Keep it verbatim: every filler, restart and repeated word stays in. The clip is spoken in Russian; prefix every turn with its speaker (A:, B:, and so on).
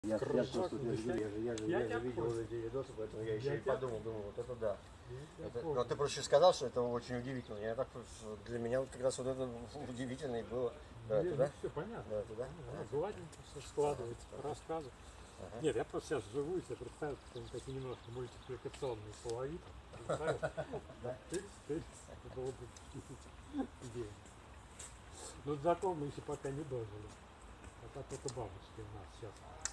A: Я, я,
B: Кружок,
A: просто, я, же, я, же, я, же,
B: я
A: я
B: тебя
A: же видел
B: понял.
A: эти видосы, поэтому я еще
B: Я
A: и
B: тебя
A: подумал, думал, вот это да.
B: Я
A: Это,
B: понял.
A: но ты просто сказал, что это очень удивительно. Я так, для меня вот как раз вот это удивительно и было. Да,
B: Не,
A: туда?
B: ну все понятно.
A: Да, туда?
B: Понятно. Гладенько все складывается по рассказу.
A: Ага.
B: Нет, я просто сейчас вживую себе представил, что они такие немножко мультипликационные половиты. Представил? Да, тыкс, тыкс. Это было бы идея. Но до такого мы еще пока не дожили. А так только бабушки у нас сейчас